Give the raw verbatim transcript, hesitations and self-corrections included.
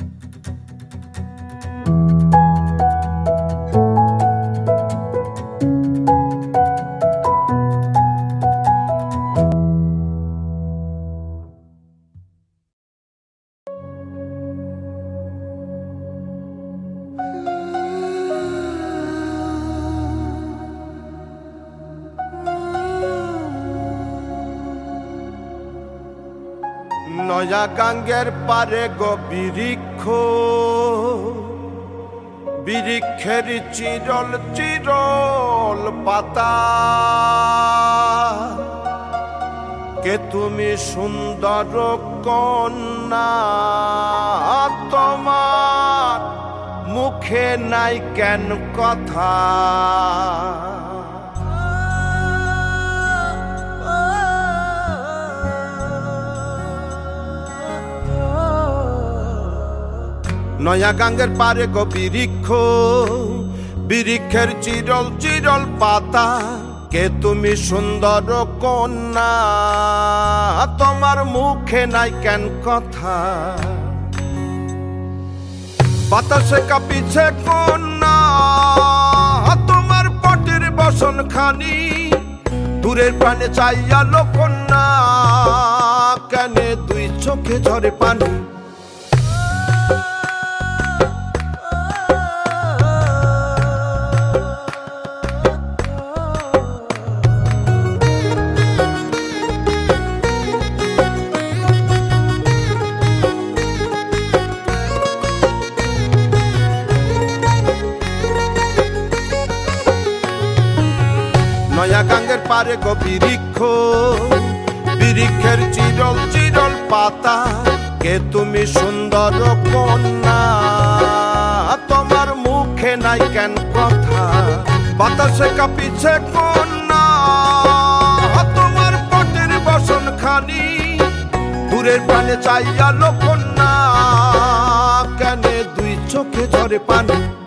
নয়া গাঙ্গের পারে গো বিরিক্ষ, বিরিক্ষের চিরল চিরল পাতা, কে তুমি সুন্দর কন্যা, তোমার মুখে নাই কেন কথা। নয়া গাঙ্গের পারে গো বিরিক্ষ, বিরিক্ষের চিরল চিরল পাতা, কে তুমি সুন্দর কন্যা, তোমার মুখে নাই কেন কথা। বাতাসে কাঁপিছে কন্যা, তোমার পটির বসন খানি, দূরের প্রাণে চাইয়ালো কন্যা, কেনে দুই চোখে ঝরে পানি। নয়া গাঙ্গের পারে গো বিরিক্ষ, বিরিক্ষের চিরল চিরল পাতা, কে তুমি সুন্দর কন্যা, তোমার মুখে নাই কেন কথা। বাতাসে কাঁপিছে কন্যা, তোমার পটির বসন খানি, দূরের প্রাণে চাইয়ালো কন্যা, কেনে দুই চোখে ঝরে পানি।